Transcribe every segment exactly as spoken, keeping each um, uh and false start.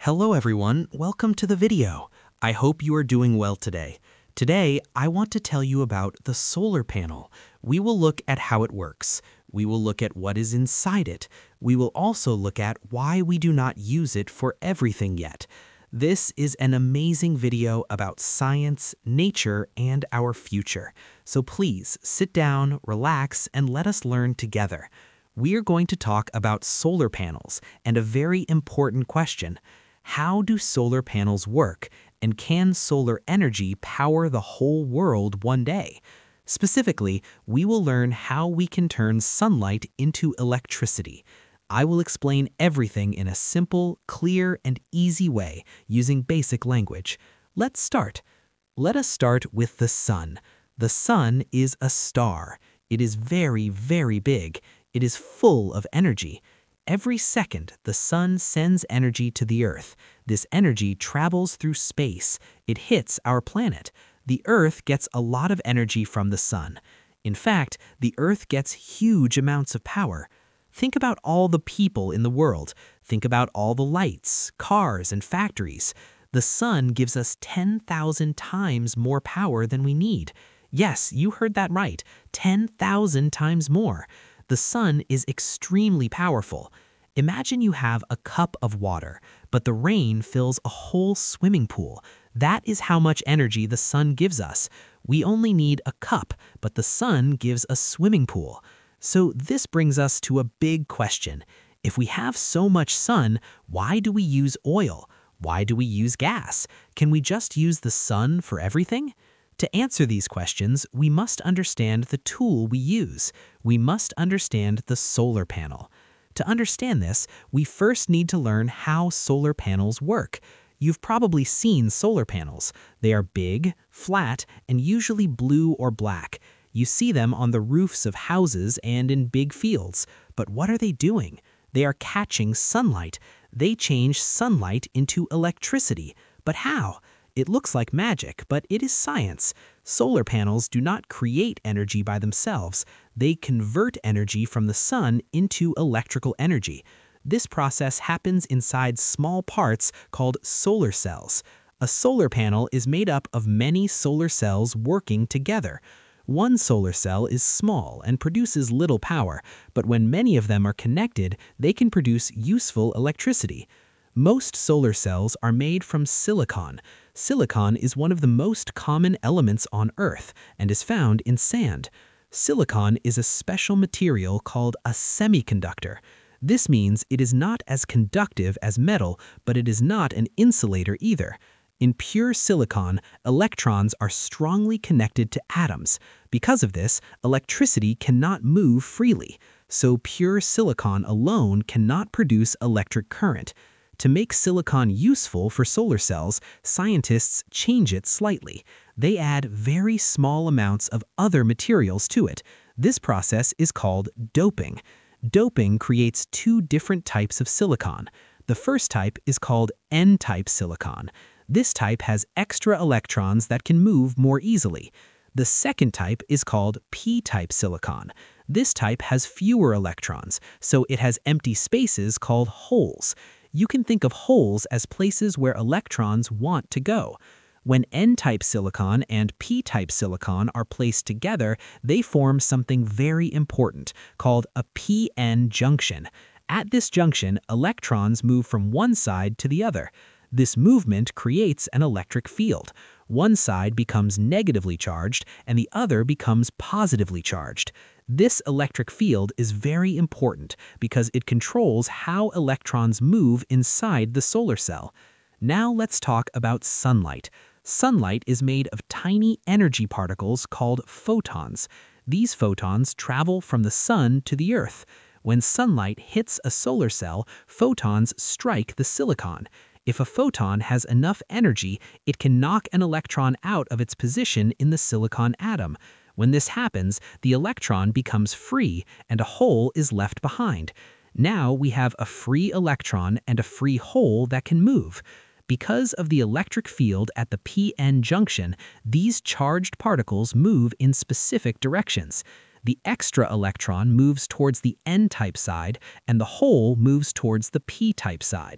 Hello everyone, welcome to the video. I hope you are doing well today. Today, I want to tell you about the solar panel. We will look at how it works. We will look at what is inside it. We will also look at why we do not use it for everything yet. This is an amazing video about science, nature, and our future. So please sit down, relax, and let us learn together. We are going to talk about solar panels and a very important question. How do solar panels work, and can solar energy power the whole world one day? Specifically, we will learn how we can turn sunlight into electricity. I will explain everything in a simple, clear, and easy way using basic language. Let's start. Let us start with the sun. The sun is a star. It is very, very big. It is full of energy. Every second, the sun sends energy to the Earth. This energy travels through space. It hits our planet. The Earth gets a lot of energy from the sun. In fact, the Earth gets huge amounts of power. Think about all the people in the world. Think about all the lights, cars, and factories. The sun gives us ten thousand times more power than we need. Yes, you heard that right, ten thousand times more. The sun is extremely powerful. Imagine you have a cup of water, but the rain fills a whole swimming pool. That is how much energy the sun gives us. We only need a cup, but the sun gives a swimming pool. So this brings us to a big question. If we have so much sun, why do we use oil? Why do we use gas? Can we just use the sun for everything? To answer these questions, we must understand the tool we use. We must understand the solar panel. To understand this, we first need to learn how solar panels work. You've probably seen solar panels. They are big, flat, and usually blue or black. You see them on the roofs of houses and in big fields. But what are they doing? They are catching sunlight. They change sunlight into electricity. But how? It looks like magic, but it is science. Solar panels do not create energy by themselves. They convert energy from the sun into electrical energy. This process happens inside small parts called solar cells. A solar panel is made up of many solar cells working together. One solar cell is small and produces little power, but when many of them are connected, they can produce useful electricity. Most solar cells are made from silicon. Silicon is one of the most common elements on Earth and is found in sand. Silicon is a special material called a semiconductor. This means it is not as conductive as metal, but it is not an insulator either. In pure silicon, electrons are strongly connected to atoms. Because of this, electricity cannot move freely. So pure silicon alone cannot produce electric current. To make silicon useful for solar cells, scientists change it slightly. They add very small amounts of other materials to it. This process is called doping. Doping creates two different types of silicon. The first type is called N-type silicon. This type has extra electrons that can move more easily. The second type is called P-type silicon. This type has fewer electrons, so it has empty spaces called holes. You can think of holes as places where electrons want to go. When N-type silicon and P-type silicon are placed together, they form something very important called a P N junction. At this junction, electrons move from one side to the other. This movement creates an electric field. One side becomes negatively charged and the other becomes positively charged. This electric field is very important because it controls how electrons move inside the solar cell. Now let's talk about sunlight. Sunlight is made of tiny energy particles called photons. These photons travel from the sun to the Earth. When sunlight hits a solar cell, photons strike the silicon. If a photon has enough energy, it can knock an electron out of its position in the silicon atom. When this happens, the electron becomes free and a hole is left behind. Now we have a free electron and a free hole that can move. Because of the electric field at the P N junction, these charged particles move in specific directions. The extra electron moves towards the N-type side and the hole moves towards the P-type side.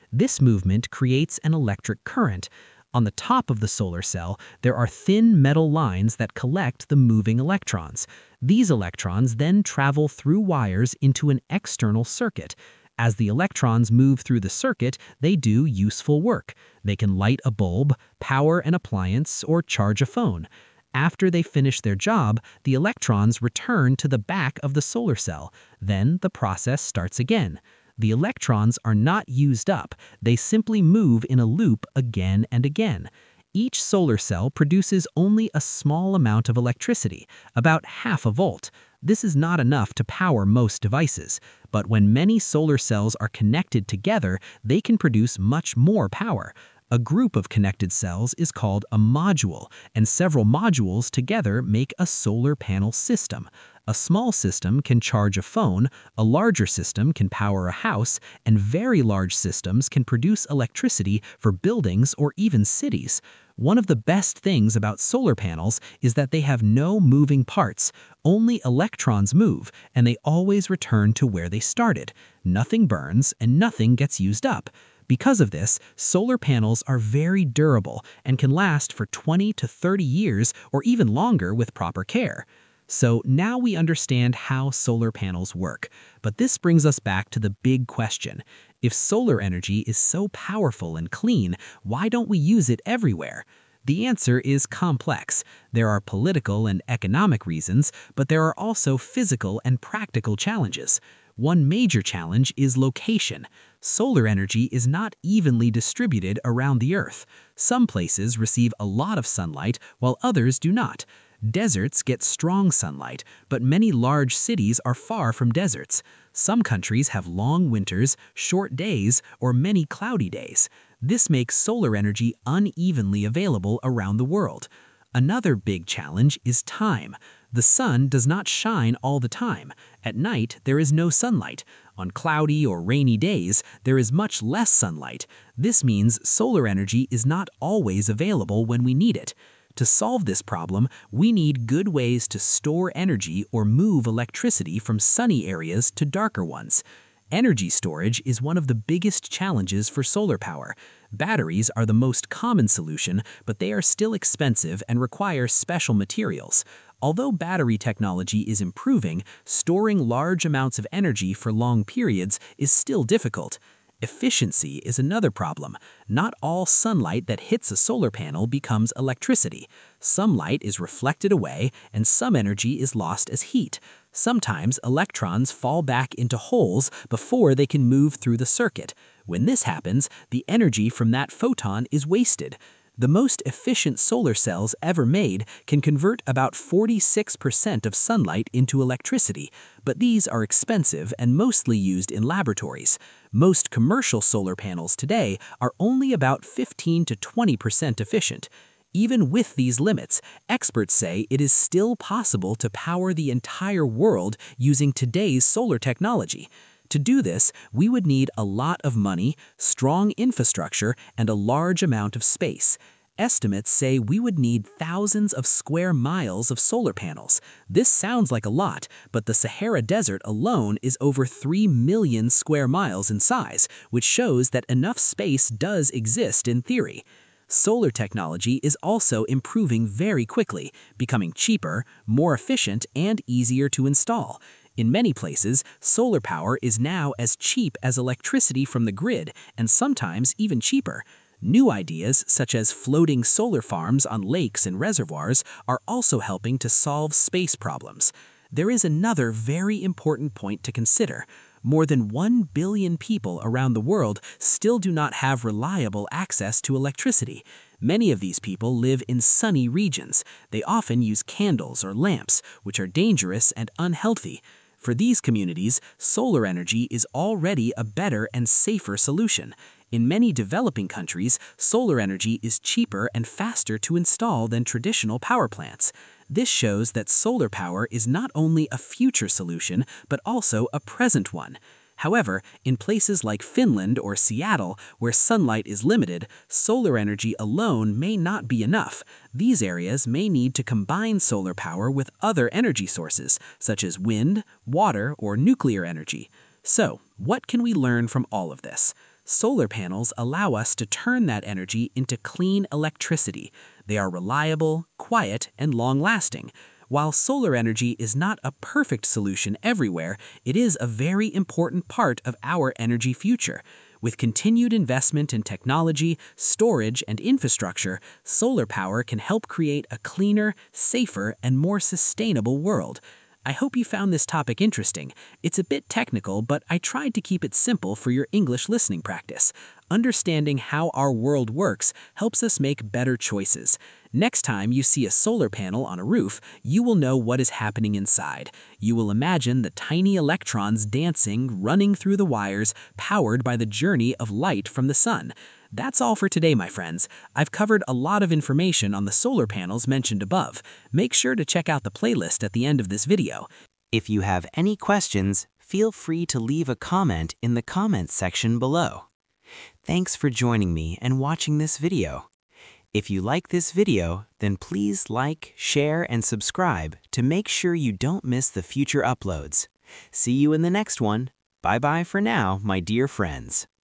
This movement creates an electric current. On the top of the solar cell, there are thin metal lines that collect the moving electrons. These electrons then travel through wires into an external circuit. As the electrons move through the circuit, they do useful work. They can light a bulb, power an appliance, or charge a phone. After they finish their job, the electrons return to the back of the solar cell. Then the process starts again. The electrons are not used up, they simply move in a loop again and again. Each solar cell produces only a small amount of electricity, about half a volt. This is not enough to power most devices, but when many solar cells are connected together, they can produce much more power. A group of connected cells is called a module, and several modules together make a solar panel system. A small system can charge a phone, a larger system can power a house, and very large systems can produce electricity for buildings or even cities. One of the best things about solar panels is that they have no moving parts. Only electrons move, and they always return to where they started. Nothing burns, and nothing gets used up. Because of this, solar panels are very durable and can last for twenty to thirty years or even longer with proper care. So now we understand how solar panels work, but this brings us back to the big question. If solar energy is so powerful and clean, why don't we use it everywhere? The answer is complex. There are political and economic reasons, but there are also physical and practical challenges. One major challenge is location. Solar energy is not evenly distributed around the Earth. Some places receive a lot of sunlight, while others do not. Deserts get strong sunlight, but many large cities are far from deserts. Some countries have long winters, short days, or many cloudy days. This makes solar energy unevenly available around the world. Another big challenge is time. The sun does not shine all the time. At night, there is no sunlight. On cloudy or rainy days, there is much less sunlight. This means solar energy is not always available when we need it. To solve this problem, we need good ways to store energy or move electricity from sunny areas to darker ones. Energy storage is one of the biggest challenges for solar power. Batteries are the most common solution, but they are still expensive and require special materials. Although battery technology is improving, storing large amounts of energy for long periods is still difficult. Efficiency is another problem. Not all sunlight that hits a solar panel becomes electricity. Some light is reflected away, and some energy is lost as heat. Sometimes electrons fall back into holes before they can move through the circuit. When this happens, the energy from that photon is wasted. The most efficient solar cells ever made can convert about forty-six percent of sunlight into electricity, but these are expensive and mostly used in laboratories. Most commercial solar panels today are only about fifteen to twenty percent efficient. Even with these limits, experts say it is still possible to power the entire world using today's solar technology. To do this, we would need a lot of money, strong infrastructure, and a large amount of space. Estimates say we would need thousands of square miles of solar panels. This sounds like a lot, but the Sahara Desert alone is over three million square miles in size, which shows that enough space does exist in theory. Solar technology is also improving very quickly, becoming cheaper, more efficient, and easier to install. In many places, solar power is now as cheap as electricity from the grid, and sometimes even cheaper. New ideas, such as floating solar farms on lakes and reservoirs, are also helping to solve space problems. There is another very important point to consider. More than one billion people around the world still do not have reliable access to electricity. Many of these people live in sunny regions. They often use candles or lamps, which are dangerous and unhealthy. For these communities, solar energy is already a better and safer solution. In many developing countries, solar energy is cheaper and faster to install than traditional power plants. This shows that solar power is not only a future solution, but also a present one. However, in places like Finland or Seattle, where sunlight is limited, solar energy alone may not be enough. These areas may need to combine solar power with other energy sources, such as wind, water, or nuclear energy. So, what can we learn from all of this? Solar panels allow us to turn that energy into clean electricity. They are reliable, quiet, and long-lasting. While solar energy is not a perfect solution everywhere, it is a very important part of our energy future. With continued investment in technology, storage, and infrastructure, solar power can help create a cleaner, safer, and more sustainable world. I hope you found this topic interesting. It's a bit technical, but I tried to keep it simple for your English listening practice. Understanding how our world works helps us make better choices. Next time you see a solar panel on a roof, you will know what is happening inside. You will imagine the tiny electrons dancing, running through the wires, powered by the journey of light from the sun. That's all for today, my friends. I've covered a lot of information on the solar panels mentioned above. Make sure to check out the playlist at the end of this video. If you have any questions, feel free to leave a comment in the comments section below. Thanks for joining me and watching this video. If you like this video, then please like, share, and subscribe to make sure you don't miss the future uploads. See you in the next one. Bye-bye for now, my dear friends.